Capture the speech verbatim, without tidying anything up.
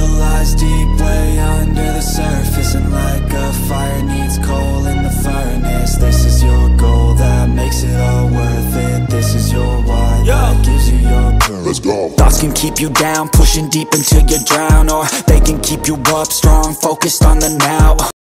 what lies deep way under the surface. And like a fire needs coal in the furnace, this is your goal that makes it all worth it. This is your why that gives you your purpose. Let's go. Thoughts can keep you down, pushing deep until you drown, or they can keep you up strong, focused on the now.